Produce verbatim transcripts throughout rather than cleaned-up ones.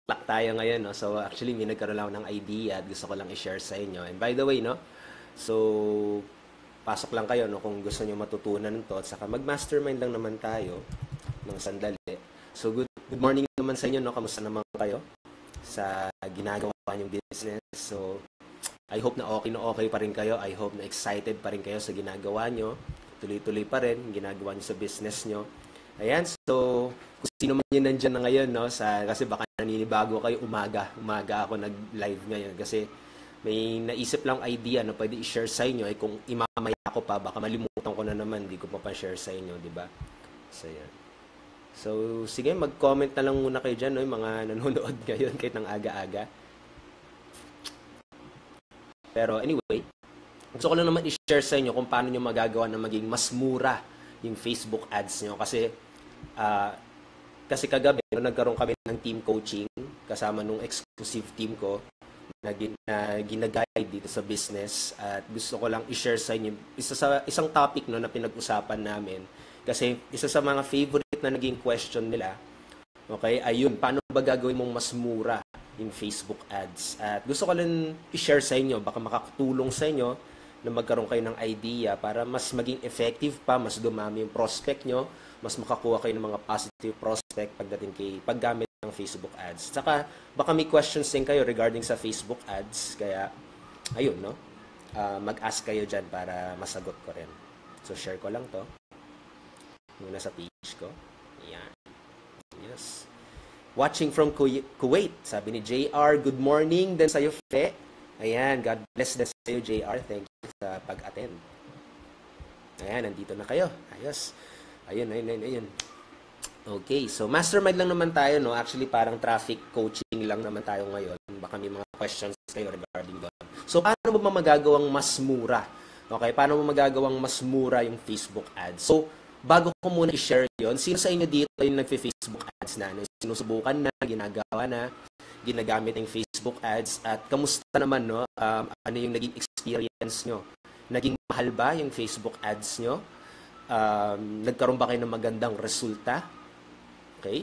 clock tayo ngayon, no? So, actually, may nagkaroon lang ako ng idea at gusto ko lang i-share sa inyo. And by the way, no? So, pasok lang kayo, no? Kung gusto nyo matutunan to. At saka mag-mastermind lang naman tayo ng sandali. So, good, good morning naman sa inyo, no? Kamusta naman kayo sa ginagawa niyong business? So, I hope na okay na okay pa rin kayo. I hope na excited pa rin kayo sa ginagawa nyo. Tuloy-tuloy pa rin yung ginagawa nyo sa business nyo. Ayan, so kung sino man yun nandyan na ngayon, no, sa, kasi baka naninibago kayo, umaga, umaga ako nag-live ngayon kasi may naisip lang idea na pwede i-share sa inyo, ay kung imamaya ko pa, baka malimutan ko na naman, di ko pa pa-share sa inyo, di ba? So, yan. So, sige, mag-comment na lang muna kayo dyan, no, yung mga nanonood ngayon kahit ng aga-aga. Pero anyway, gusto ko lang naman i-share sa inyo kung paano nyo magagawa na maging mas mura yung Facebook ads nyo. Kasi, uh, kasi kagabi, no, nagkaroon kami ng team coaching kasama nung exclusive team ko na, na ginaguide dito sa business. At gusto ko lang i-share sa inyo isa sa, isang topic, no, na pinag-usapan namin. Kasi isa sa mga favorite na naging question nila, okay, ayun, paano ba gagawin mong mas mura yung Facebook ads? At gusto ko lang i-share sa inyo, baka makakatulong sa inyo na magkaroon kayo ng idea para mas maging effective pa, mas dumami yung prospect nyo, mas makakuha kayo ng mga positive prospect pagdating kay paggamit ng Facebook ads. Saka, baka may questions din kayo regarding sa Facebook ads, kaya, ayun, no? Uh, mag-ask kayo dyan para masagot ko rin. So, share ko lang to. Muna sa page ko. Ayan. Yes. Watching from Kuwait, sabi ni J R, good morning din sa'yo, Fe. Ayan, God bless din sa'yo, J R. Thank you sa pag-attend. Ayan, nandito na kayo. Ayos. Ayun, ayun, ayun, ayun. Okay, so mastermind lang naman tayo, no? Actually, parang traffic coaching lang naman tayo ngayon. Baka may mga questions kayo regarding doon. So, paano mo magagawang mas mura? Okay, paano mo magagawang mas mura yung Facebook ads? So, bago ko muna i-share yon, sino sa inyo dito yung nagfe-Facebook ads na? No? Sinusubukan na, ginagawa na, ginagamit ng Facebook ads, at kamusta naman, no? Um, ano yung naging experience nyo? Naging mahal ba yung Facebook ads nyo? Um, nagkaroon ba kayo ng magandang resulta? Okay?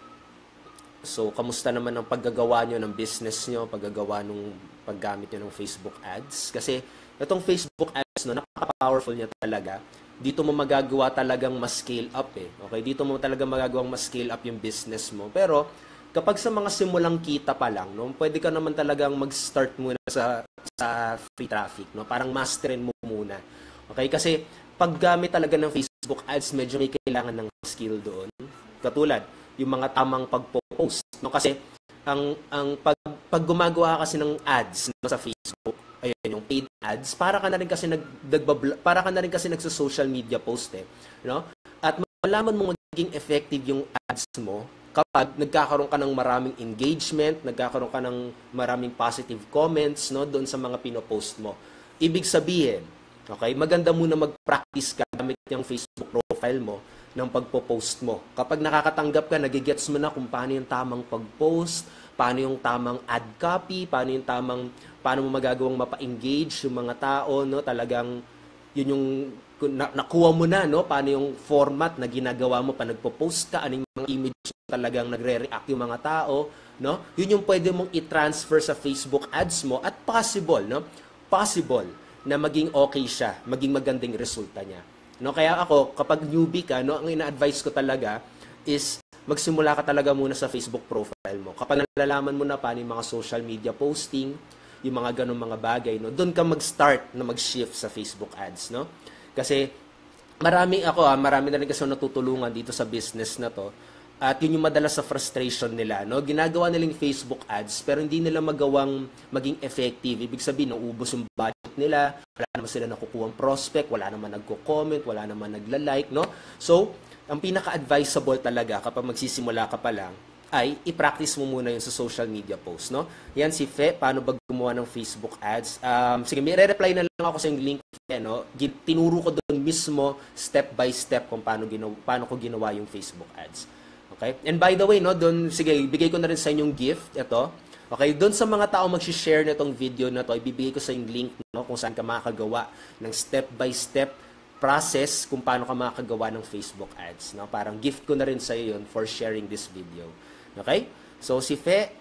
So, kamusta naman ang paggagawa nyo ng business nyo, paggagawa ng paggamit nyo ng Facebook ads? Kasi, itong Facebook ads, no, napaka-powerful niya talaga. Dito mo magagawa talagang mas scale up eh. Okay? Dito mo talaga magagawang mas scale up yung business mo. Pero, kapag sa mga simulang kita pa lang, no, pwede ka naman talagang mag-start muna sa, sa free traffic. No? Parang masterin mo muna. Okay? Kasi, paggamit talaga ng Facebook ads, medyo may kailangan ng skill doon. Katulad, yung mga tamang pagpo-post. No? Kasi, ang, ang pag, pag gumagawa kasi ng ads, no, sa Facebook, ayun, yung paid ads, para ka na rin kasi nag, para ka na rin kasi nagsa-social media post eh, no? At malaman mo magiging effective yung ads mo kapag nagkakaroon ka ng maraming engagement, nagkakaroon ka ng maraming positive comments, no, doon sa mga pino-post mo. Ibig sabihin, okay, maganda muna mag-practice ka gamit yung Facebook profile mo ng pagpo-post mo. Kapag nakakatanggap ka, nagigets mo na kung paano yung tamang pag-post, paano yung tamang ad copy, paano yung tamang, paano mo magagawang mapa-engage yung mga tao, no? Talagang, yun yung, na, nakuha mo na, no? Paano yung format na ginagawa mo pa nagpo-post ka, anong mga image talagang nagre-react yung mga tao, no? Yun yung pwede mong i-transfer sa Facebook ads mo at possible, no? Possible na maging okay siya, maging magandang resulta niya. No? Kaya ako, kapag newbie ka, no, ang ina-advise ko talaga is magsimula ka talaga muna sa Facebook profile mo. Kapag nalalaman mo na paano yung mga social media posting, yung mga ganong mga bagay, no, doon ka mag-start na mag-shift sa Facebook ads, no? Kasi marami ako, ah, marami na rin kasi natutulungan dito sa business na to. At yun yung madalas sa frustration nila, no? Ginagawa nilang Facebook ads pero hindi nila magawang maging effective. Ibig sabihin, naubos yung budget nila, wala naman sila nakukuhang prospect, wala naman nagko-comment, wala naman nagla-like, no? So, ang pinaka-advisable talaga kapag magsisimula ka pa lang ay i-practice mo muna yun sa social media post, no? Yan si Fe, paano ba gumawa ng Facebook ads? Um, sige, may re-reply na lang ako sa yung link, no? Tinuro ko doon mismo step by step kung paano, ginawa, paano ko ginawa yung Facebook ads. Okay? And by the way, no, doon, sige, ibigay ko na rin sa inyong gift, ito. Okay, doon sa mga tao mag-share nitong video na to, ibibigay ko sa yung link, no, kung saan ka makakagawa ng step-by-step process kung paano ka makakagawa ng Facebook ads, no? Parang gift ko na rin sa iyo yun for sharing this video. Okay? So, si Fe,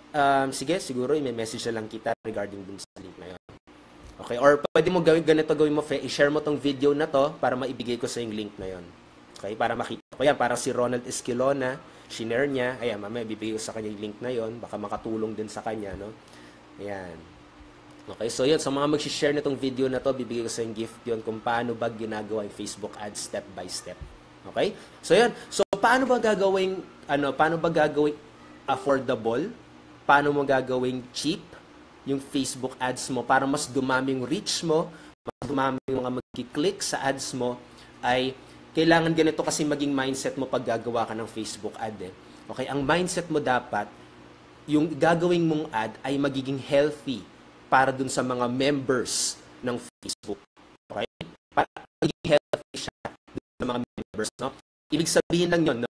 um, sige, siguro i-message na lang kita regarding dun sa link na yun. Okay, or pwede mo gawin ganito, gawin mo, i-share mo tong video na to para maibigay ko sa yung link na yon. Okay, para makita ko yan. Parang si Ronald Esquilona, shinare niya. Ayan, mamaya bibigay ko sa kanya yung link na yon. Baka makatulong din sa kanya, no? Ayan. Okay, so yun. Sa mga mag-share na tong video na to, bibigay ko sa yung gift yon kung paano ba ginagawa yung Facebook ads step by step. Okay? So yun. So, paano ba gagawing, ano, paano ba gagawing affordable? Paano mo gagawing cheap yung Facebook ads mo para mas dumami yung reach mo, mas dumami yung mga mag-click sa ads mo, ay kailangan ganito kasi maging mindset mo pag gagawa ka ng Facebook ad. Eh. Okay, ang mindset mo dapat, yung gagawing mong ad ay magiging healthy para dun sa mga members ng Facebook. Okay? Para magiging healthy siya dun sa mga members. No? Ibig sabihin lang yun, no?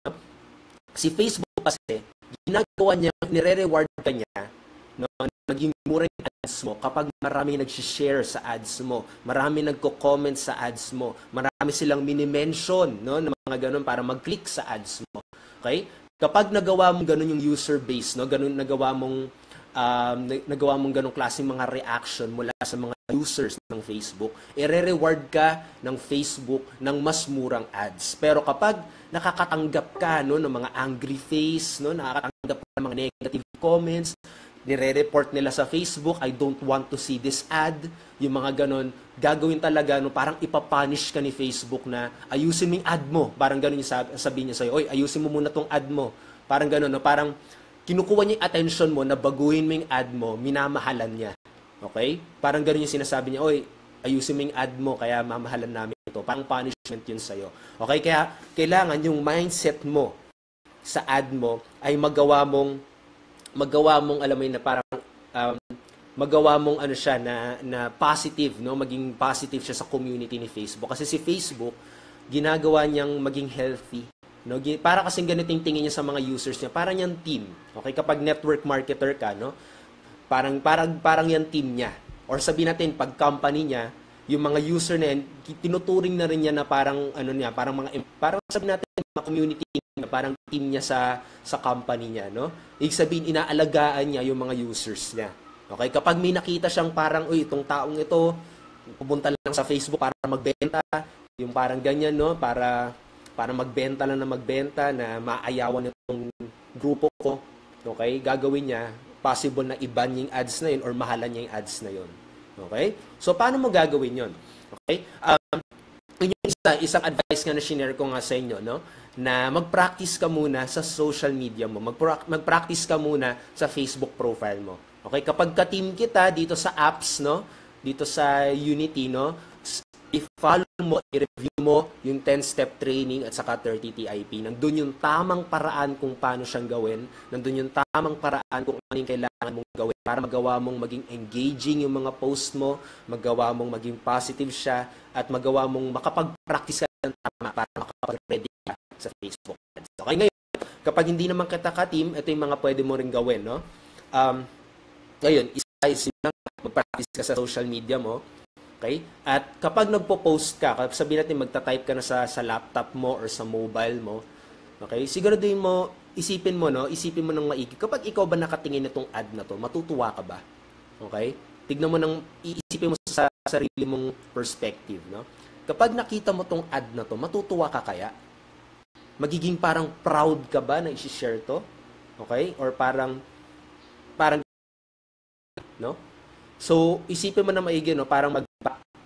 Si Facebook kasi, ginagawa niya, nire-reward ka niya, no? Naging mura yung ads mo kapag marami nag-share sa ads mo, marami nagko-comment sa ads mo, marami silang mini-mention, no, ng mga ganun para mag-click sa ads mo. Okay? Kapag nagawa mo ganun yung user base, no, ganun nagawa mong um, nagawa mong ganung klaseng mga reaction mula sa mga users ng Facebook, i-reward ka ng Facebook ng mas murang ads. Pero kapag nakakatanggap ka, no, ng mga angry face, no, nakakatanggap ka ng mga negative comments, nire-report nila sa Facebook, I don't want to see this ad, yung mga ganon, gagawin talaga, no, parang ipapunish ka ni Facebook na ayusin mo yung ad mo. Parang ganon yung sabi, sabihin niya sa'yo, oy, ayusin mo muna tong ad mo. Parang ganon, no, parang kinukuha niya yung attention mo na baguhin mo yung ad mo, minamahalan niya. Okay? Parang ganon yung sinasabi niya, oy, ayusin mo yung ad mo, kaya mamahalan namin ito. Parang punishment yun sa'yo. Okay? Kaya kailangan yung mindset mo sa ad mo ay magawa mong magawa mong alam mo yun na parang um, magawa mong ano siya na na positive, no, maging positive siya sa community ni Facebook kasi si Facebook ginagawa niyang maging healthy, no, para kasi ganito yung tingin niya sa mga users niya, parang yan team. Okay, kapag network marketer ka, no, parang parang parang yan team niya, or sabihin natin pag company niya, yung mga user na yan, tinuturing na rin niya na parang ano niya, parang mga parang sabihin natin mga community na parang team niya sa sa company niya, no? Ibig sabihin, inaalagaan niya yung mga users niya. Okay? Kapag may nakita siyang parang, uy, itong taong ito, pupunta lang sa Facebook para magbenta, yung parang ganyan, no? Para para magbenta lang na magbenta, na maayawan itong grupo ko, okay? Gagawin niya, possible na i-ban yung ads na yun or mahalan niya yung ads na yun. Okay? So, paano mo gagawin yun? Okay? Um, yun yung isa, isang advice nga na share ko nga sa inyo, no? Na mag-practice ka muna sa social media mo. Mag-practice ka muna sa Facebook profile mo. Okay? Kapag ka-team kita dito sa apps, no? Dito sa Unity, no? I-follow mo, i-review mo yung ten-step training at saka thirty T I P. Nandun yung tamang paraan kung paano siyang gawin. Nandun yung tamang paraan kung ano yung kailangan mong gawin para magawa mong maging engaging yung mga post mo, magawa mong maging positive siya, at magawa mong makapag-practice ka ng tama para makapag-ready ka sa Facebook ads. Okay, ngayon, kapag hindi naman kita ka-team, ito yung mga pwede mo rin gawin, no? Um, ngayon, isa is mag-practice ka sa social media mo. Okay? At kapag nagpo-post ka, kapag sabihin natin magta-type ka na sa, sa laptop mo or sa mobile mo, okay? Siguraduhin mo, isipin mo, no? Isipin mo ng maigi. Kapag ikaw ba nakatingin nitong ad na to, matutuwa ka ba? Okay? Tignan mo ng, iisipin mo sa sarili mong perspective, no? Kapag nakita mo tong ad na to, matutuwa ka kaya? Magiging parang proud ka ba na i-share to? Okay? Or parang, parang, no? So, isipin mo na maigi, no? Parang mag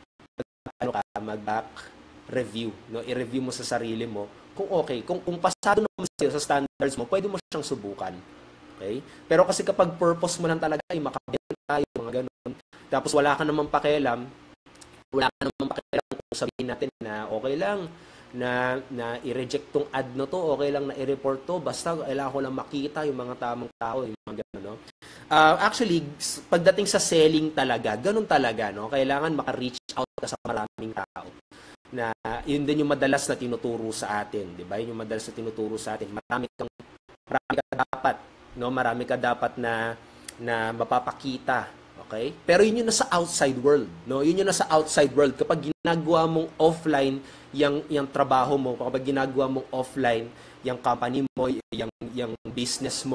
ano ka, mag-back review, no? I-review mo sa sarili mo kung okay, kung kung pasado naman sa'yo sa standards mo, pwede mo siyang subukan. Okay? Pero kasi kapag purpose mo lang talaga ay makabenta, yung mga ganun, tapos wala ka namang pakialam, wala ka namang pakialam kung sabihin natin na okay lang na na i-reject tong ad no to, okay lang na i-report to, basta kailangan ko lang makita yung mga tamang tao, yung mga ganun, no? Uh, actually, pagdating sa selling talaga, ganun talaga, no? Kailangan maka-reach out ka sa maraming tao. Na yun din yung madalas na tinuturo sa atin, di ba? Yun yung madalas na tinuturo sa atin. Marami kang marami ka dapat, no? Marami ka dapat na na mapapakita, okay? Pero yun yung nasa outside world, no? Yun yung nasa outside world kapag ginagawa mong offline yung yung trabaho mo, kapag ginagawa mong offline yung company mo, yung yung business mo,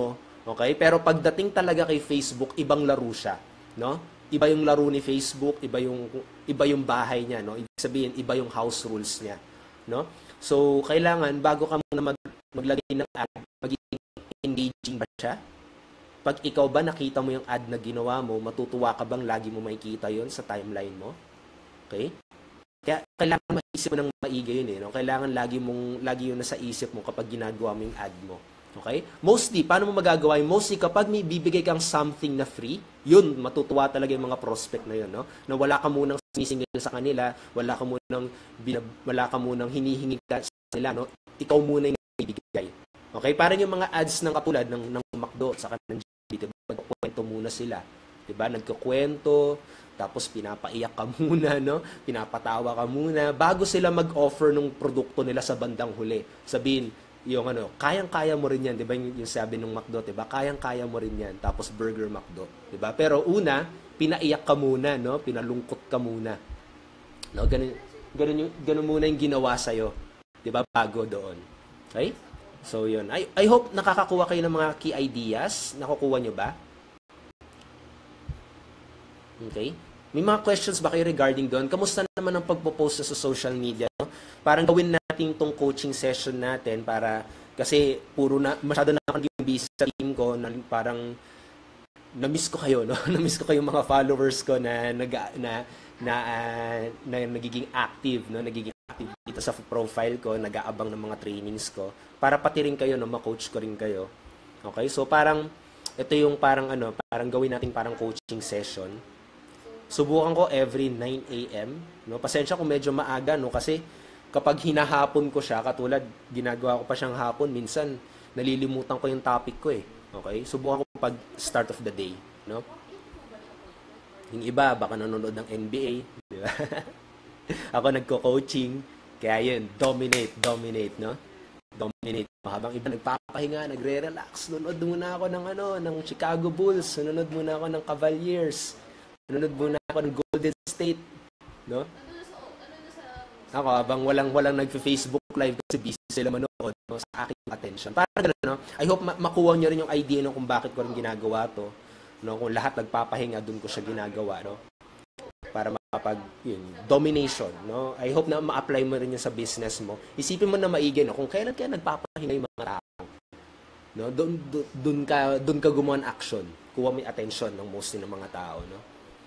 Okay? Pero pagdating talaga kay Facebook, ibang laro siya, no? Iba yung laro ni Facebook, iba yung iba yung bahay niya, no? Ibig sabihin, iba yung house rules niya, no? So, kailangan bago ka muna mag maglagay ng ad, magiging engaging ba siya? Pag ikaw ba nakita mo yung ad na ginawa mo, matutuwa ka bang lagi mo makikita yon sa timeline mo? Okay? Kaya kailangan maisip mo ng maigi yun eh. No? Kailangan lagi mong lagi yun nasa isip mo kapag ginagawa mo yung ad mo. Okay? Mostly, paano mo magagawa yun? Mostly, kapag may bibigay kang something na free, yun, matutuwa talaga yung mga prospect na yun. No? Na wala ka munang sinisingil sa kanila, wala ka munang, binab, wala ka munang hinihingi ka sa kanila. No? Ikaw muna yung bibigay. Okay? Parang yung mga ads ng katulad ng, ng McDo, saka ng J B, diba? Nagkukwento muna sila. Diba? Nagkukwento, tapos pinapaiyak ka muna, no? Pinapatawa ka muna bago sila mag-offer ng produkto nila sa bandang huli. Sabihin, yung ano, kayang-kaya mo rin yan, 'di ba? Yung, yung sabi ng McDo, 'di ba? Kayang-kaya mo rin yan. Tapos Burger McDo, 'di ba? Pero una, pinaiyak ka muna, no? Pinalungkot ka muna. No, ganun ganun yung ganun muna yung ginawa sa iyo, 'di ba? Bago doon. Okay? So, 'yun. I I hope nakakakuha kayo ng mga key ideas. Nakukuha niyo ba? Okay? May mga questions ba kayo regarding doon? Kamusta naman ang pagpo-post sa social media? No? Parang gawin natin tong coaching session natin para, kasi puro na, masyado na ako naging busy sa team ko, na parang na-miss ko kayo, no? Na-miss ko kayong mga followers ko na, nag, na, na, uh, na nagiging active, no? Nagiging active dito sa profile ko, nag-aabang ng mga trainings ko, para pati rin kayo, no? Ma-coach ko rin kayo. Okay? So parang, ito yung parang ano, parang gawin natin parang coaching session. Subukan ko every nine a m No? Pasensya kung medyo maaga, no? Kasi kapag hinahapon ko siya, katulad ginagawa ko pa siyang hapon, minsan nalilimutan ko yung topic ko eh. Okay? Subukan ko pag start of the day, no? Yung iba baka nanonood ng N B A, di ba? Ako nagko-coaching, kaya yun, dominate, dominate, no? Dominate. Habang iba nagpapahinga, nagre-relax, nanonood muna ako ng ano, ng Chicago Bulls, nanonood muna ako ng Cavaliers. Nanonood muna ako ng Golden State, no? Ako, habang walang-walang nagfe-Facebook live kasi busy sila manood, no, sa aking attention. Parang gano'n, no? I hope ma- makuha nyo rin yung idea no, kung bakit ko rin ginagawa to. No? Kung lahat nagpapahinga, dun ko siya ginagawa, no? Para makapag, yun, domination, no? I hope na ma-apply mo rin yun sa business mo. Isipin mo na maigi, no? Kung kailan kaya nagpapahinga yung mga tao, no? Doon, doon ka, doon ka gumawa ng action. Kuha mo yung attention ng mostly ng mga tao, no?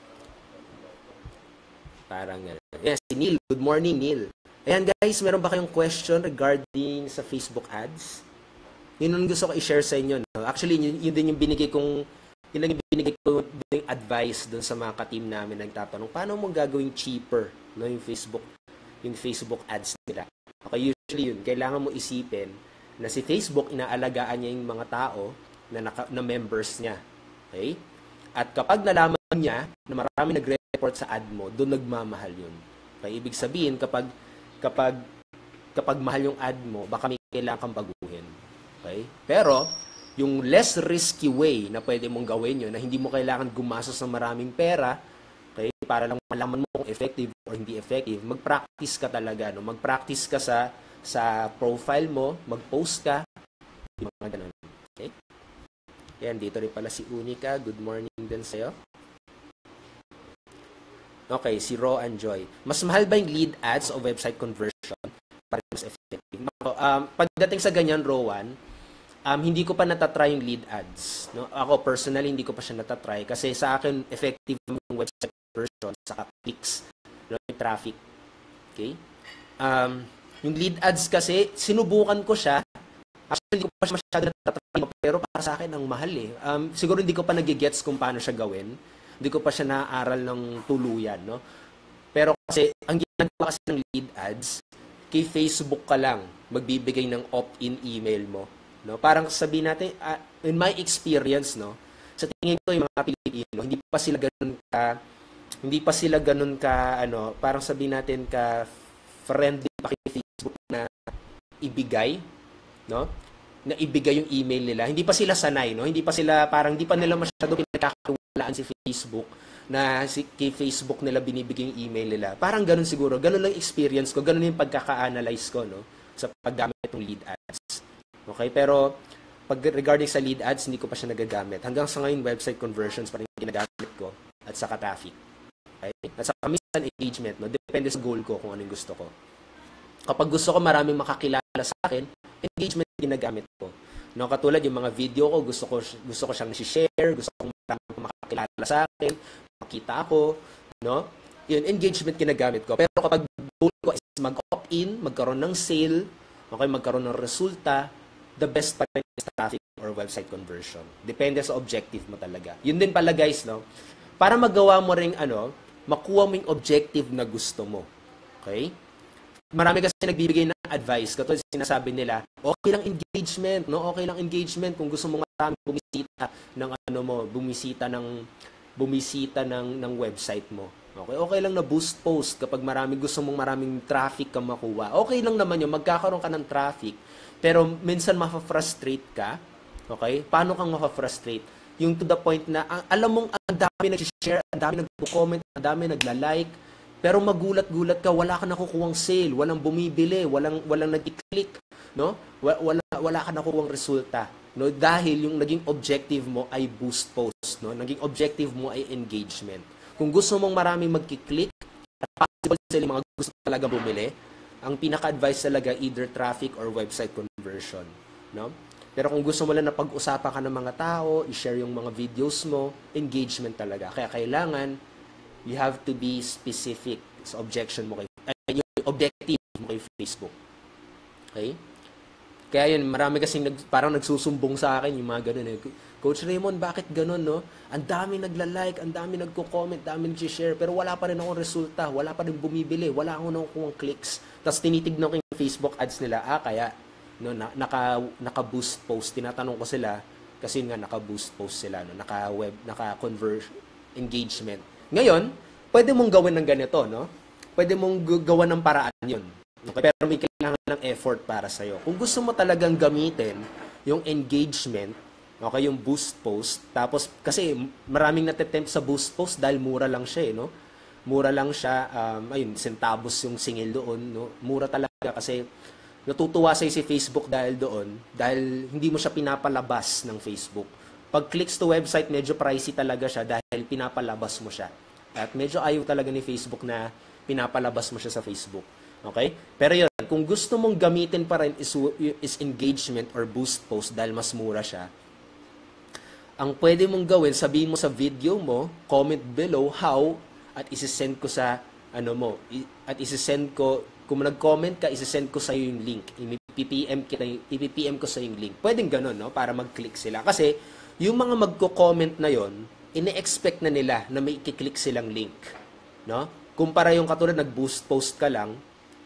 Parang, yes, si Neil. Good morning, Neil. Ayan guys, meron ba kayong question regarding sa Facebook ads? Yun yung gusto ko i-share sa inyo. No? Actually, yun, yun din yung binigay kong, yun lang yung binigay ko yung advice dun sa mga ka-team namin nagtatanong, paano mo gagawing cheaper, no, yung Facebook, yung Facebook ads nila? Okay, usually yun, kailangan mo isipin na si Facebook, inaalagaan niya yung mga tao na, naka, na members niya. Okay? At kapag nalaman niya na marami nagre-report sa ad mo, doon nagmamahal yun. Okay? Ibig sabihin, kapag, kapag, kapag mahal yung ad mo, baka may kailangan kang baguhin. Okay? Pero, yung less risky way na pwede mong gawin yun, na hindi mo kailangan gumastos ng maraming pera, okay, para lang malaman mo kung effective or hindi effective, mag-practice ka talaga. No? Mag-practice ka sa, sa profile mo, mag-post ka, mga ganun. Okay? Yan, dito rin pala si Unica. Good morning din sa'yo. Okay, si Ro and Joy. Mas mahal ba yung lead ads o website conversion para mas effective? Um, pagdating sa ganyan, Rowan, um, hindi ko pa natatry yung lead ads. No? Ako, personally, hindi ko pa siya natatry kasi sa akin, effective yung website conversion sa clicks, no? Yung traffic. Okay? Um, yung lead ads kasi, sinubukan ko siya. Actually, hindi ko pa siya masyado natatry, pero para sa akin, ang mahal eh. Um, siguro hindi ko pa nagigets kung paano siya gawin. Hindi ko pa siya naaaral ng tuluyan, no? Pero kasi, ang ginagawa kasi ng lead ads, kay Facebook ka lang magbibigay ng opt-in email mo, no? Parang sabihin natin, uh, in my experience, no, sa tingin ko yung mga Pilipino, hindi pa sila ganun ka, hindi pa sila ganun ka, ano, parang sabihin natin ka friendly pa kay Facebook na ibigay, no? Na ibigay yung email nila. Hindi pa sila sanay, no? Hindi pa sila, parang hindi pa nila masyado pinagkakawalaan si Facebook na si, kay Facebook nila binibigay yung email nila. Parang ganun siguro. Ganun lang experience ko. Ganun yung pagkaka-analyze ko, no? Sa paggamit ng lead ads. Okay? Pero, pag regarding sa lead ads, hindi ko pa siya nagagamit. Hanggang sa ngayon, website conversions pa rin ginagamit ko at saka traffic. Okay? At saka minsan engagement, no? Depende sa goal ko kung anong gusto ko. Kapag gusto ko maraming makakilala sa akin, engagement ginagamit ko. No, katulad yung mga video ko, gusto ko gusto ko siyang i-share, gusto ko maraming makakilala sa akin, makita ako, no? Yun, engagement ginagamit ko. Pero kapag goal ko is mag-opt-in, magkaroon ng sale, okay, magkaroon ng resulta, the best pa rin is traffic or website conversion. Depende sa objective mo talaga. Yun din pala guys, no? Para magawa mo ring ano, makuha mo yung objective na gusto mo. Okay? Marami kasi nagbibigay ng advice. Katulad sinasabi nila, okay lang engagement, no? Okay lang engagement kung gusto mo marami bumisita ng ano mo, bumisita ng bumisita ng ng website mo. Okay, okay lang na boost post kapag marami gusto mong maraming traffic ka makuha. Okay lang naman 'yung magkakaroon ka ng traffic. Pero minsan ma-frustrate ka. Okay? Paano kang ma-frustrate? Yung to the point na ang, alam mong ang dami nag-share, ang dami nagko-comment, ang dami nagla-like, pero magulat-gulat ka, wala ka nakukuhang sale, walang bumibili, walang walang nag-click, no? Wala wala ka nakukuhang resulta, no? Dahil yung naging objective mo ay boost post, no? Naging objective mo ay engagement. Kung gusto mong maraming magki-click, at possible sila mga gusto talaga bumili, ang pinaka-advice talaga either traffic or website conversion, no? Pero kung gusto mo lang na pag-usapan ka ng mga tao, i-share yung mga videos mo, engagement talaga. Kaya kailangan you have to be specific sa objection mo kay ay, yung objective mo kay Facebook. Okay? Kaya yun, marami kasing nag, parang nagsusumbong sa akin yung mga ganun eh. Coach Raymond, bakit ganun, no? Ang dami nagla-like, ang dami nagko-comment, ang dami nag-share, pero wala pa rin akong resulta, wala pa rin bumibili, wala akong nakukuha clicks. Tapos tinitignan ko yung Facebook ads nila, ah, kaya no, na, naka, naka-boost post. Tinatanong ko sila, kasi nga naka-boost post sila, no? Naka-web, naka-convert engagement. Ngayon, pwede mong gawin ng ganito, no? Pwede mong gawan ng paraan yun. Okay? Pero may kailangan ng effort para sa'yo. Kung gusto mo talagang gamitin yung engagement, okay, yung boost post, tapos, kasi maraming natitempt sa boost post dahil mura lang siya, eh, no? Mura lang siya, um, ayun, centavos yung singil doon, no? Mura talaga kasi natutuwa sa'yo si Facebook dahil doon, dahil hindi mo siya pinapalabas ng Facebook. Pag clicks to website, medyo pricey talaga siya dahil pinapalabas mo siya. At medyo ayaw talaga ni Facebook na pinapalabas mo siya sa Facebook. Okay? Pero yun, kung gusto mong gamitin pa rin is, is engagement or boost post dahil mas mura siya, ang pwede mong gawin, sabihin mo sa video mo, comment below how, at isisend ko sa, ano mo, at isisend ko, kung nag-comment ka, isisend ko sa yung link. I-P P M, kita, I P P M ko sa yung link. Pwedeng ganun, no? Para mag-click sila. Kasi, yung mga magko-comment na yon, ine-expect na nila na may i-click silang link, no? Kumpara yung katulad nag-boost post ka lang,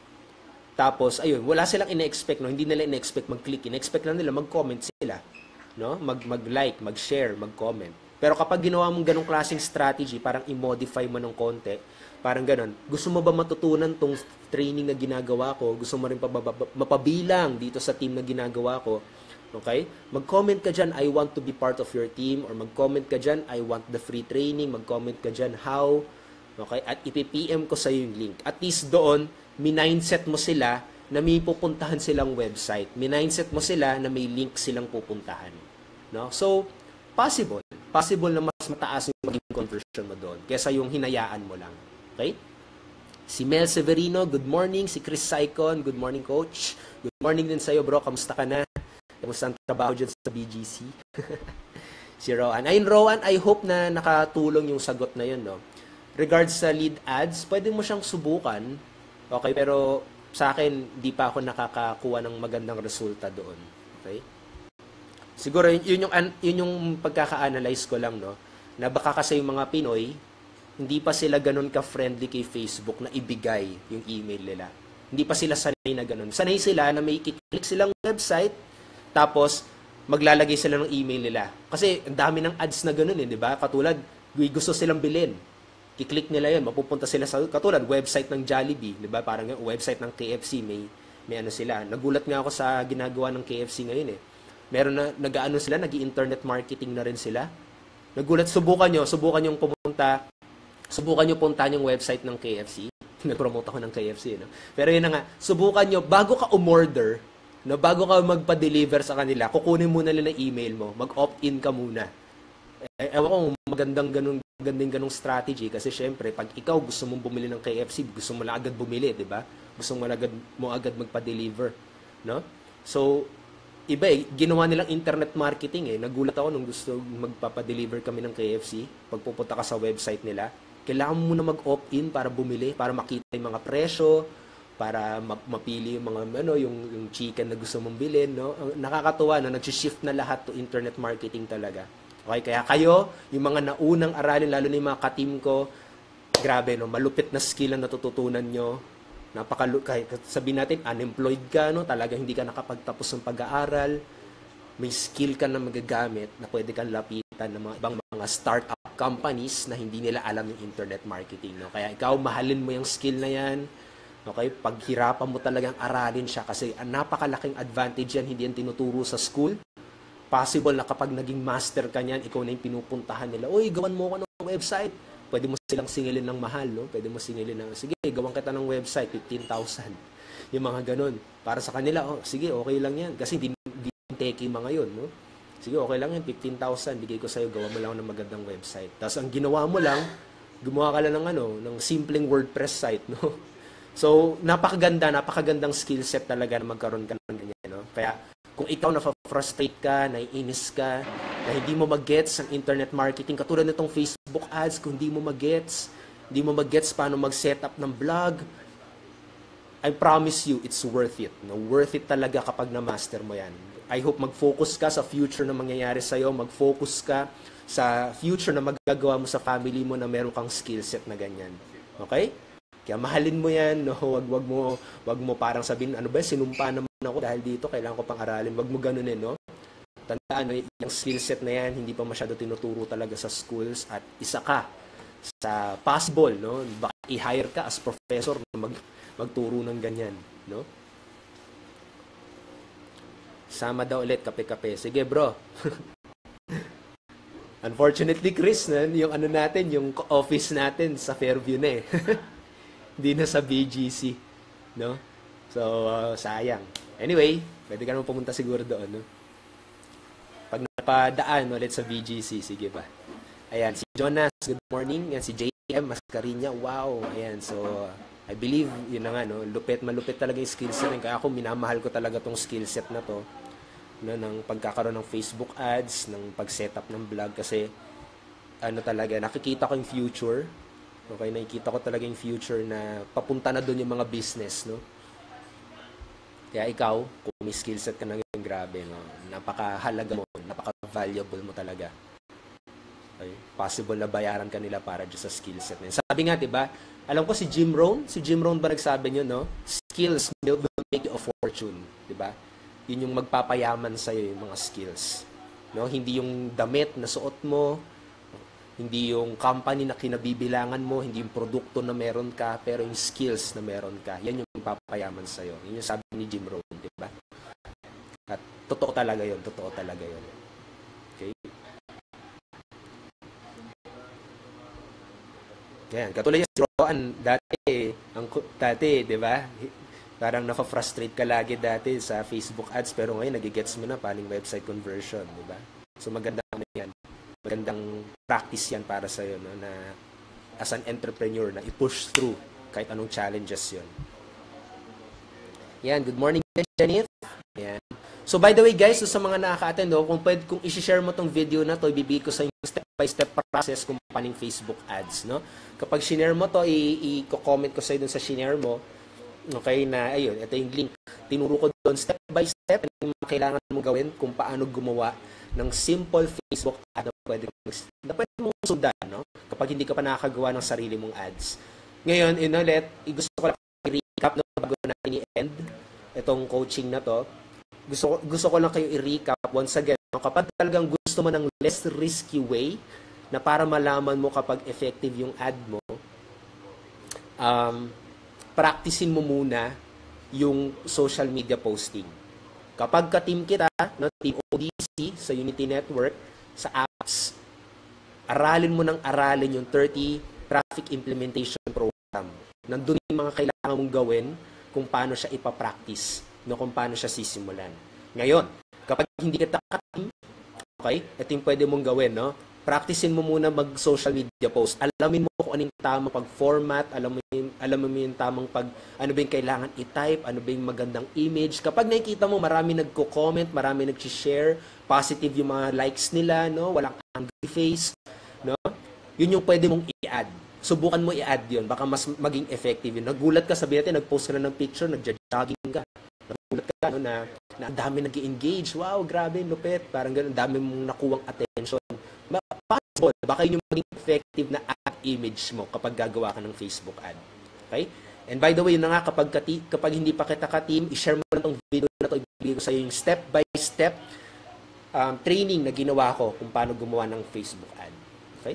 tapos ayun, wala silang ine-expect, no? Hindi nila ine-expect mag-click, ine-expect na nila mag-comment sila, no? Mag mag-like, mag-share, mag-comment. Pero kapag ginawa mong ganong klaseng strategy, parang i-modify mo ng konti, parang ganon. Gusto mo ba matutunan tong training na ginagawa ko? Gusto mo rin pa mapabilang dito sa team na ginagawa ko? Okay? Mag-comment ka dyan, I want to be part of your team. Or mag-comment ka dyan, I want the free training. Mag-comment ka dyan, how. Okay? At i-P M ko sa yung link. At least doon, minindset mo sila na may pupuntahan silang website. Minindset mo sila na may link silang pupuntahan. No? So, possible. Possible na mas mataas yung maging conversion mo doon kaysa yung hinayaan mo lang. Okay? Si Mel Severino, good morning. Si Chris Saicon, good morning, coach. Good morning din sa'yo, bro. Kamusta ka na? Kamusta ang trabaho dyan sa B G C? Si Rowan. Ayun, Rowan, I hope na nakatulong yung sagot na yun, no? Regards sa lead ads, pwede mo siyang subukan. Okay, pero sa akin, di pa ako nakakakuha ng magandang resulta doon. Okay? Siguro, yun yung, yun yung pagkaka-analyze ko lang, no? Na baka kasi yung mga Pinoy, hindi pa sila ganun ka-friendly kay Facebook na ibigay yung email nila. Hindi pa sila sanay na ganun. Sanay sila na may i-click silang website, tapos maglalagay sila ng email nila. Kasi ang dami ng ads na ganun, eh, di ba? Katulad, gusto silang bilhin. I-click nila yun, mapupunta sila sa, katulad, website ng Jollibee, di ba? Parang yung website ng K F C, may, may ano sila. Nagulat nga ako sa ginagawa ng K F C ngayon, eh. Meron na, nag-ano sila, nag-internet marketing na rin sila. Nagulat, subukan nyo, subukan nyo pumunta, subukan nyo puntahan yung website ng K F C. Nag-promote ako ng K F C, no? Pero yun na nga, subukan nyo, bago ka umorder, No, bago ka magpa-deliver sa kanila, kukunin muna nila email mo, mag-opt-in ka muna. Eh, ewan ko kung magandang ganun, magandang ganung strategy kasi syempre, pag ikaw gusto mong bumili ng K F C, gusto mo lang agad bumili, di ba? Gusto mo agad, mo agad magpa-deliver, no? So, iba eh, ginawa nilang internet marketing eh. Nagulat ako nung gusto magpapa-deliver kami ng K F C. Pag pupunta ka sa website nila, kailangan mo muna mag-opt-in para bumili, para makita yung mga presyo, para mapili yung mga ano, yung, yung chicken na gusto mong bilhin, no? Nakakatuwa, no? Nag-shift na lahat to internet marketing talaga. Okay, kaya kayo, yung mga naunang aralin, lalo na yung mga ka-team ko, grabe, no? Malupit na skill na natututunan nyo. Napaka, kahit sabihin natin, unemployed ka, no? Talaga hindi ka nakapagtapos ng pag-aaral. May skill ka na magagamit na pwede kang lapitan ng mga ibang mga startup companies na hindi nila alam yung internet marketing, no? Kaya ikaw, mahalin mo yung skill na yan. Okay, paghirapan mo talagang aralin siya kasi ang napakalaking advantage yan, hindi yan tinuturo sa school. Possible na kapag naging master ka niyan, ikaw na yung pinupuntahan nila, uy, gawan mo ko ng website. Pwede mo silang singilin ng mahal, no? Pwede mo singilin ng, sige, gawan kita ng website, fifteen thousand. Yung mga ganun. Para sa kanila, oh, sige, okay lang yan. Kasi hindi, hindi techie mga yun, no? Sige, okay lang yan, fifteen thousand, bigay ko sa'yo, gawa mo lang ng magandang website. Tapos ang ginawa mo lang, gumawa ka lang ng, ano, ng simpleng WordPress site, no? So, napakaganda, napakagandang skill set talaga na magkaroon ka ng ganyan, no? Kaya, kung ikaw na-frustrate ka, naiinis ka, na hindi mo mag-gets ang internet marketing, katulad nitong Facebook ads, kung hindi mo mag-gets, hindi mo mag-gets paano mag-setup ng blog, I promise you, it's worth it. No? Worth it talaga kapag na-master mo yan. I hope mag-focus ka sa future na mangyayari sa'yo, mag-focus ka sa future na magagawa mo sa family mo na meron kang skill set na ganyan. Okay? Kaya mahalin mo yan, no? Wag, wag mo, wag mo parang sabihin, ano ba, sinumpa naman ako dahil dito, kailangan ko pang aralin. Wag mo ganunin, no? Tandaan, no, yung skill set na yan, hindi pa masyado tinuturo talaga sa schools at isa ka sa possible, no? Baka i-hire ka as professor na mag, magturo ng ganyan, no? Sama daw ulit, kape-kape. Sige, bro. Unfortunately, Chris, no, yung ano natin, yung office natin sa Fairview na eh. Hindi na sa B G C, no? So, uh, sayang. Anyway, pwede ka naman pumunta siguro doon, no? Pag napadaan ulit sa B G C, sige ba? Ayan, si Jonas, good morning. Ayan, si J M Mascarinya, wow. Ayan, so, I believe, yun na nga, no? Lupit, malupit talaga yung skill set. Kaya ako, minamahal ko talaga tong skill set na to, no? Ng pagkakaroon ng Facebook ads, ng pag-setup ng blog, kasi, ano talaga, nakikita ko yung future. Okay, nakikita ko talaga yung future na papunta na doon yung mga business, no? Kaya ikaw, kung may skill set ka na yung grabe, no? Napakahalaga mo, napaka-valuable mo talaga. Okay? Possible na bayaran ka nila para dyan sa skill set na yun. Sabi nga, diba, alam ko si Jim Rohn, si Jim Rohn ba nagsabi nyo, no? Skills will make you a fortune, diba? Yun yung magpapayaman sa'yo yung mga skills. No? Hindi yung damit na suot mo, hindi yung company na kinabibilangan mo, hindi yung produkto na meron ka, pero yung skills na meron ka. Yan yung papayaman sa'yo. Yun yung sabi ni Jim Rohn, di ba? At totoo talaga yun, totoo talaga yun. Okay? Yan, katulad yung si Roan, dati, ang, dati, di ba? Parang nafa-frustrate ka lagi dati sa Facebook ads, pero ngayon nagigets mo na paling website conversion, di ba? So maganda na yan. Magandang practice yan para sa'yo, no? Na as an entrepreneur, na i-push through kahit anong challenges yun. Yan, good morning, Jenny. Yan. So by the way guys, so sa mga nakaka-attend, no, kung, pwede, kung i-share mo tong video na to, ibibigay ko sa yung step-by-step process kung paano Facebook ads. No? Kapag sinare mo to, i-comment ko sa'yo dun sa sinare mo, okay, na ayun, ito yung link. Tinuro ko doon step-by-step yung kailangan mo gawin kung paano gumawa ng simple Facebook ad na pwede, na pwede mong sundan, no? Kapag hindi ka pa nakakagawa ng sarili mong ads. Ngayon, inulit, gusto ko lang i-recap no, bago natin i-end itong coaching na to. Gusto, gusto ko lang kayo i-recap once again. No? Kapag talagang gusto mo ng less risky way na para malaman mo kapag effective yung ad mo, um, practicein mo muna yung social media posting. Kapag ka-team kita, no, Team O D C sa Unity Network, sa apps, aralin mo ng aralin yung thirty Traffic Implementation Program. Nandun yung mga kailangan mong gawin kung paano siya ipapractice. no, kung paano siya sisimulan. Ngayon, kapag hindi ka ka-team, okay, ito yung pwede mong gawin, no? Practicein mo muna mag-social media post. Alamin mo kung ano yung tamang pag-format, alam mo yung, alam mo yung tamang pag, ano ba yung kailangan i-type, ano ba yung magandang image. Kapag nakikita mo, marami nagko-comment, marami nag-share, positive yung mga likes nila, no? Walang angry face, no? Yun yung pwede mong i-add. Subukan mo i-add yun, baka mas maging effective yun. Nagulat ka, sabihin natin, nag-post ka na ng picture, nag-jogging ka. Nagulat ka, no, na, na ang dami nag-engage. Wow, grabe, lupit. Parang ganun, dami mong nakuwang attention. Possible, baka yun yung maging effective na ad image mo kapag gagawa ka ng Facebook ad. Okay? And by the way, yun na nga, kapag, kati, kapag hindi pa kita ka-team, i-share mo na itong video na ito, ibigay ko sa iyo yung step-by-step um, training na ginawa ko kung paano gumawa ng Facebook ad. Okay?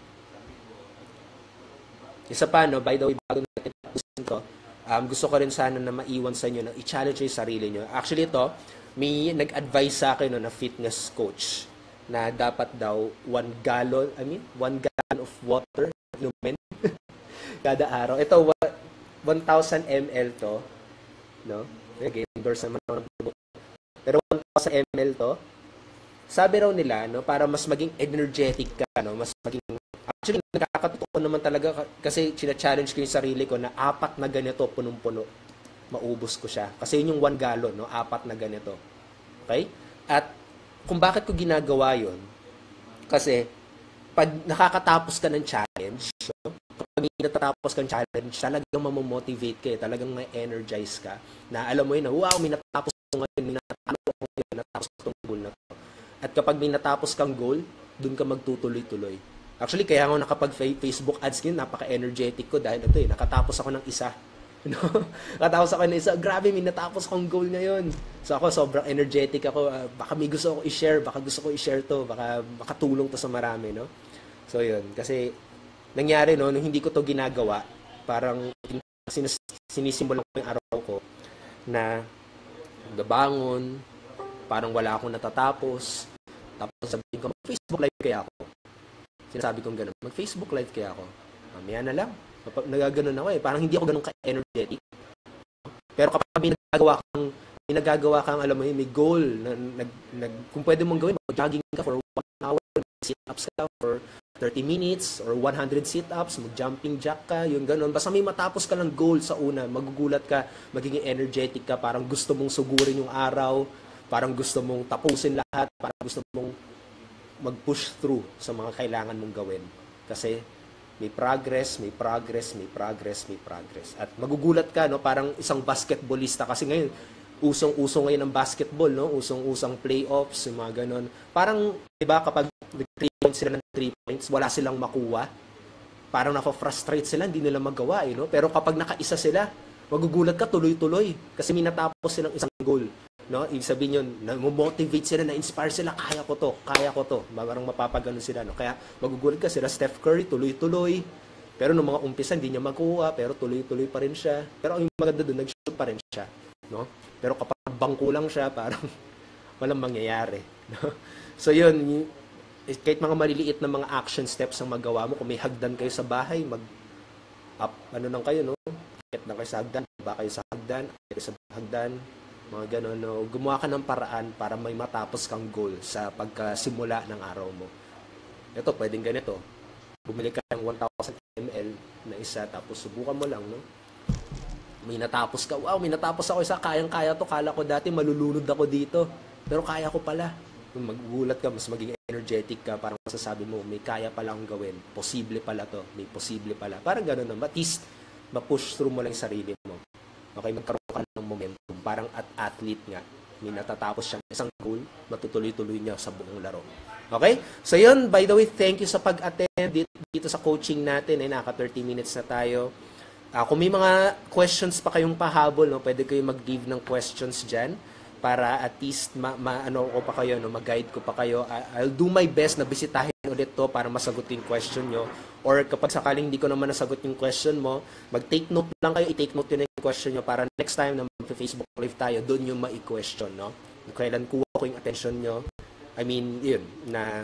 Isa pa, no, by the way, bago natin tapusin ito, um, gusto ko rin sana na maiwan sa inyo na i-challenge yung sarili nyo. Actually, ito, may nag-advise sa akin no, na fitness coach na dapat daw one gallon, I mean, one gallon of water inumin kada araw. Ito, one thousand milliliters to, no? Okay, endorse naman ako ng product. Pero one thousand milliliters to, sabi raw nila, no, para mas maging energetic ka, no, mas maging, actually, nakakatuto naman talaga kasi sina-challenge ko yung sarili ko na apat na ganito, punong-puno, maubos ko siya. Kasi yun yung one gallon, no, apat na ganito. Okay? At kung bakit ko ginagawa yon, kasi pag nakakatapos ka ng challenge, no? Pag natatapos ka ng challenge, talagang mamomotivate ka, eh, talagang may energize ka, na alam mo yun na, wow, may natapos ko ngayon, may natapos ko ngayon, natapos ko itong goal na to. At kapag may natapos kang goal, dun ka magtutuloy-tuloy. Actually, kaya ako nakapag-Facebook ads ngayon, napaka-energetic ko dahil ito eh, nakatapos ako ng isa. No? Katapos ako na isa, grabe, may natapos akong goal ngayon. So ako, sobrang energetic ako. Uh, baka may gusto ako i-share, baka gusto ko i-share to, baka makatulong to sa marami, no? So yun, kasi nangyari, no, nung hindi ko to ginagawa, parang sinis sinisimulan ko yung araw ko na gabangon, parang wala akong natatapos. Tapos sabihin ko, mag-Facebook live kaya ako. Sinasabi kong gano'n, mag-Facebook live kaya ako. Mamaya na lang. Nagaganon ako eh. Parang hindi ako ganun ka-energetic. Pero kapag may nagagawa kang, may nagagawa kang, alam mo yun, may goal, na, nag, nag, kung pwede mong gawin, mag-jogging ka for one hour, sit-ups ka for thirty minutes, or one hundred sit-ups, mag-jumping jack ka, yung ganun. Basta may matapos ka ng goal sa una, magugulat ka, magiging energetic ka, parang gusto mong sugurin yung araw, parang gusto mong tapusin lahat, parang gusto mong mag-push through sa mga kailangan mong gawin. Kasi may progress, may progress, may progress, may progress. At magugulat ka, no, parang isang basketballista kasi ngayon usong-usong ngayon ang basketball, no? Usong-usong playoffs, yung mga ganon. Parang 'di ba kapag three points sila ng three points, wala silang makuha. Parang na-frustrate sila, hindi nila magawa, eh, no? Pero kapag nakaisa sila, magugulat ka tuloy-tuloy kasi may natapos silang isang goal. No, ibig sabihin yun, na-motivate sila, na-inspire sila, kaya ko to, kaya ko to. Parang mapapagano sila, no? Kaya magugulat ka sila, Steph Curry, tuloy-tuloy. Pero nung mga umpisa, hindi niya makuha, pero tuloy-tuloy pa rin siya. Pero ang maganda doon, nag-shoot pa rin siya, no? Pero kapag bangko lang siya, parang walang mangyayari, no? So yun, kahit mga maliliit na mga action steps ang magawa mo, kung may hagdan kayo sa bahay, mag up, ano nang kayo, no? Akit na kayo sa hagdan, ba kayo sa hagdan, kayo sa hagdan, mga gano'n, no? Gumawa ka ng paraan para may matapos kang goal sa pagkasimula ng araw mo. Ito, pwedeng ganito. Bumili ka ng one thousand milliliters na isa, tapos subukan mo lang, no? May natapos ka, wow, may natapos ako isa, kayang-kaya to, kala ko dati malulunod ako dito, pero kaya ko pala. Magugulat ka, mas maging energetic ka, parang masasabi mo, may kaya palang gawin, posible pala to, may posible pala. Parang gano'n, no? At least, ma-push through mo lang yung sarili mo. Okay, magkaroon ka ng momentum. Parang at athlete nga. May natatapos siyang isang goal, matutuloy-tuloy niya sa buong laro. Okay? So yun, by the way, thank you sa pag-attend dito, dito sa coaching natin. Ay, naka thirty minutes na tayo. Uh, kung may mga questions pa kayong pahabol, no, pwede kayo mag-leave ng questions dyan para at least ma, ma ano ko pa kayo, no, mag-guide ko pa kayo. I, I'll do my best na bisitahin ulit to para masagot yung question nyo. Or kapag sakaling hindi ko naman nasagot yung question mo, mag-take note lang kayo, i-take note yun yung question nyo para next time na mag-Facebook live tayo, doon yung ma-question, no? Kailan kuha ko yung attention nyo, I mean, yun, na,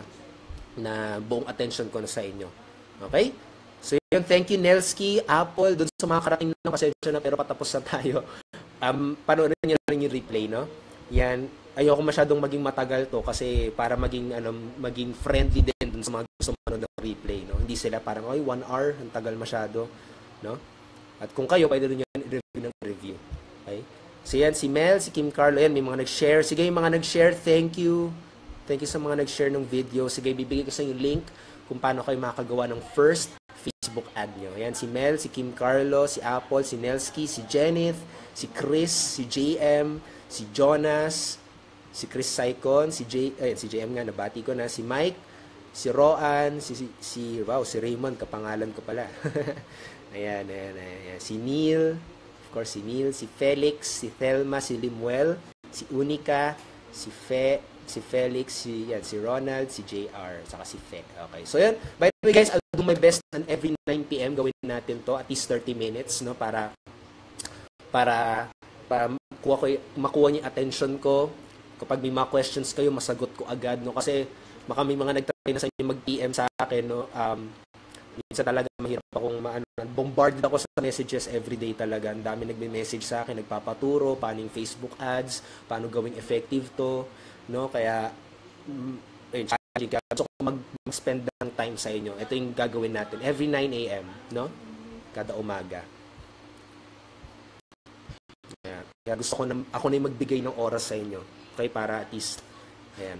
na buong attention ko na sa inyo. Okay? So yun, thank you Nelski, Apple, doon sa mga karating ng pasensya na pero patapos na tayo. Um, panoorin niyo rin yung replay, no? Yan, ayoko masyadong maging matagal to kasi para maging ano, maging friendly din dun sa mga gusto manood ng replay, no? Hindi sila parang, "Oy, one hour, ang tagal masyado," no? At kung kayo, pwede rin yan i-review ng review. Okay? So yan, si Mel, si Kim Carlo, yan, may mga nag-share. Sige, yung mga nag-share, thank you. Thank you sa mga nag-share ng video. Sige, bibigay ko sa yung link kung paano kayo makagawa ng first Facebook ad nyo. Yan, si Mel, si Kim Carlo, si Apple, si Nelsky, si Jenith, si Chris, si J M, si Jonas, si Chris Saicon, si J, eh, si J M nga, nabati ko na, si Mike, si Roan, si, si, si wow, si Raymond, kapangalan ko pala. Ayan, ayan, ayan. Si Neil, of course, si Neil, si Felix, si Thelma, si Limuel, si Unica, si Fe, si Felix, si, yan, si Ronald, si J R, saka si Fe. Okay, so yan. By the way, guys, I'll do my best on every nine p m gawin natin to, at least thirty minutes, no, para, para, para makuha, ko, makuha niyo attention ko. Kapag may mga questions kayo, masagot ko agad, no, kasi baka may mga nagtry na sa inyo mag-P M sa akin, no, um, minsan talaga mahirap akong maano, bombarded ako sa messages everyday talaga. Ang dami nagme-message sa akin, nagpapaturo, paano yung Facebook ads, paano gawing effective to, no? Kaya, mm, ayun, challenging ka. So, kung mag-spend ng time sa inyo, ito yung gagawin natin every nine a m, no? Kada umaga. Kaya, kaya gusto ko na, ako na yung magbigay ng oras sa inyo. Okay, para at least, ayan,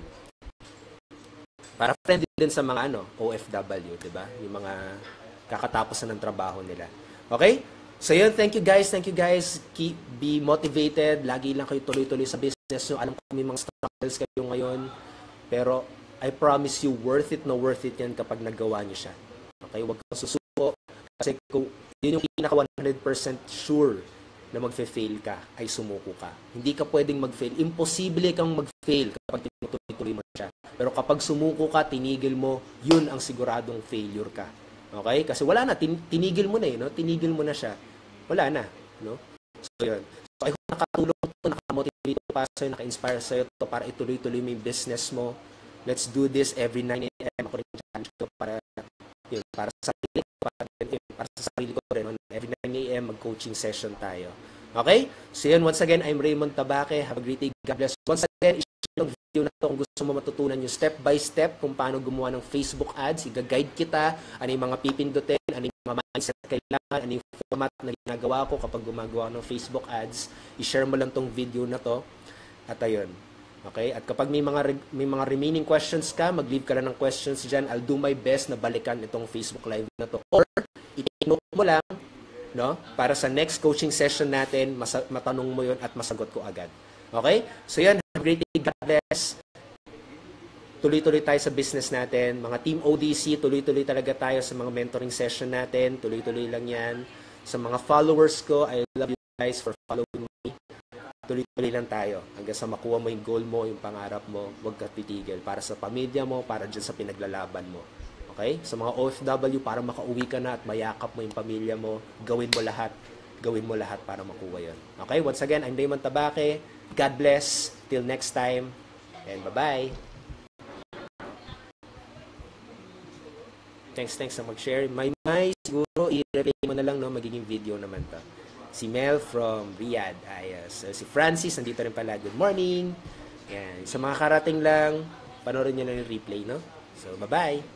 para friendly din sa mga ano, O F W, 'di ba? Yung mga kakatapos na ng trabaho nila. Okay? So yun, thank you guys, thank you guys. Keep be motivated. Lagi lang kayo tuloy-tuloy sa business nyo. Alam ko may mga struggles kayo ngayon, pero I promise you, worth it na worth it yan kapag nagawa nyo siya. Okay? Huwag kang susuko. Kasi kung yun yung pinaka one hundred percent sure na magfe-fail ka, ay sumuko ka. Hindi ka pwedeng mag-fail. Imposible kang mag-fail kapag tinutuloy mo siya. Pero kapag sumuko ka, tinigil mo, yun ang siguradong failure ka. Okay? Kasi wala na, tin tinigil mo na eh, no? Tinigil mo na siya. Wala na, no? So yun. So I hope nakatulong ito, nakamotivate pa sa'yo, naka-inspire sa'yo ito para ituloy-tuloy mo yung business mo. Let's do this every nine a m Ako rin challenge ko para, yun, para sa sarili ko, para, yun, para sa sarili ko rin. Every nine a m mag-coaching session tayo. Okay? So yun, once again, I'm Raymond Tabaque. Have a great day. God bless. Once again, yung video na to kung gusto mo matutunan yung step by step kung paano gumawa ng Facebook ads, i-guide kita, ano yung mga pipindutin, ano yung mga mindset kailangan, ano yung format na ginagawa ko kapag gumagawa ng Facebook ads, i-share mo lang tong video na to, at ayun. Okay? At kapag may mga may mga remaining questions ka, mag-leave ka lang ng questions dyan, I'll do my best na balikan itong Facebook Live na to. Or, i-take note mo lang, no? Para sa next coaching session natin, matanong mo yun at masagot ko agad. Okay? So yan, have a great day. God bless. Tuloy-tuloy tayo sa business natin. Mga Team O D C, tuloy-tuloy talaga tayo sa mga mentoring session natin. Tuloy-tuloy lang yan. Sa mga followers ko, I love you guys for following me. Tuloy-tuloy lang tayo. Hanggang sa makuha mo yung goal mo, yung pangarap mo, huwag ka titigil. Para sa pamilya mo, para dyan sa pinaglalaban mo. Okay? Sa mga O F W, para makauwi ka na at mayakap mo yung pamilya mo, gawin mo lahat. Gawin mo lahat para makuha yun. Okay? Once again, I'm Raymond Tabaque. God bless. Till next time. And bye-bye. Thanks, thanks na mag-share. May may, siguro, i-replay mo na lang, no? Magiging video naman to. Si Mel from Riyadh. Ayos. Si Francis, nandito rin pala. Good morning. Yan. Sa mga karating lang, panoorin nyo na yung replay, no? So, bye-bye.